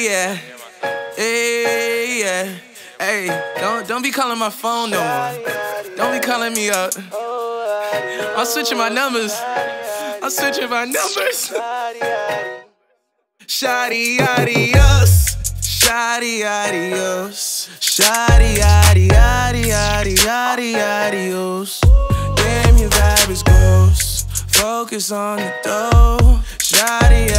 yeah. Hey, yeah. Hey, don't be calling my phone no more. Don't be calling me up. I'm switching my numbers. I'm switching my numbers. Shawty, adios. Shawty, adios. Shawty, adios. Damn, your vibe is gross. Focus on the dough. Shawty,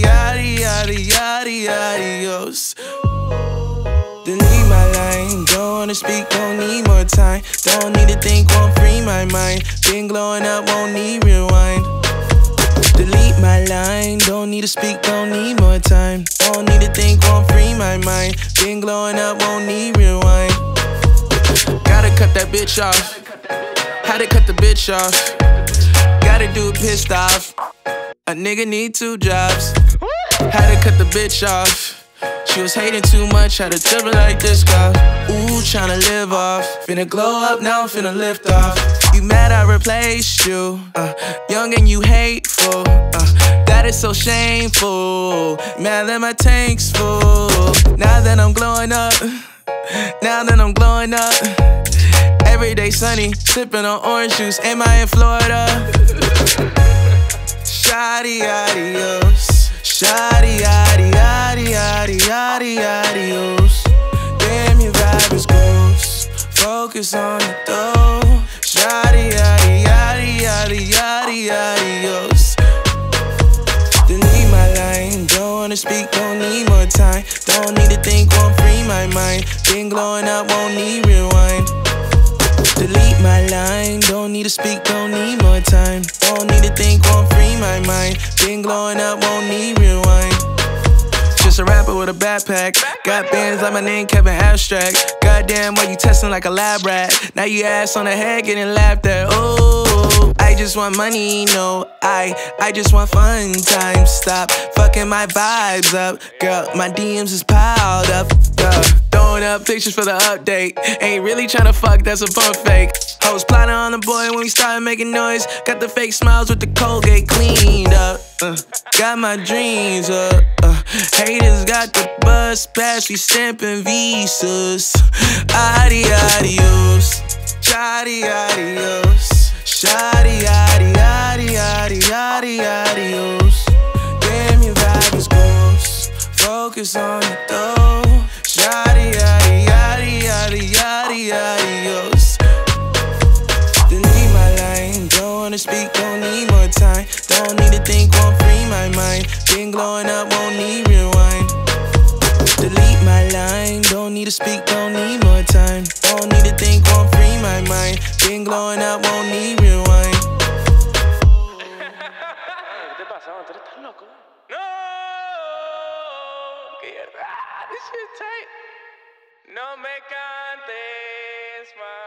adios. Delete my line, don't wanna speak, don't need more time. Don't need to think, won't free my mind. Been glowing up, won't need rewind. Delete my line, don't need to speak, don't need more time. Don't need to think, won't free my mind. Been glowing up, won't need rewind. Gotta cut that bitch off. Had to cut the bitch off. Gotta do it pissed off. A nigga need 2 jobs. Had to cut the bitch off. She was hating too much, had to dribble like this guy. Ooh, tryna live off. Finna glow up, now I'm finna lift off. You mad I replaced you. Young and you hateful. That is so shameful. Mad that my tank's full. Now that I'm glowing up. Now that I'm glowing up. Every day sunny, sipping on orange juice. Am I in Florida? Shawty, adios. Shawty, adios. Damn, your vibe is gross. Focus on the dough. Shawty, adios. Delete my line, don't wanna speak, don't need more time. Don't need to think, won't free my mind. Been glowing up, won't need rewind. Delete my line, don't need to speak, don't need more time. Don't need to think, won't free my mind. Been glowing up, won't need rewind. Just a rapper with a backpack. Got bands like my name, Kevin Abstract. Goddamn, why you testing like a lab rat? Now you ass on the head getting laughed at. Oh, I just want money, no, I just want fun time. Stop fucking my vibes up, girl. My DMs is piled up, throwing up pictures for the update. Ain't really tryna fuck, that's a pump fake. I was plotting on the boy when we started making noise. Got the fake smiles with the Colgate cleaned up. Got my dreams up. Haters got the bus pass, we stamping visas. Adios. Shawty, adios. Shawty, adios. Damn, your vibe is gross. Focus on the dough. Shawty, adios. Delete my line, don't wanna speak, don't need more time. Don't need to think, won't free my mind. Been glowing up, won't need rewind. Delete my line, don't need to speak, don't need more time. Don't need to think, won't free my mind. Been glowing up, won't need rewind. ¿Qué te pasa? ¿Tú eres tan loco? No, que this shit tight. No me cantes más.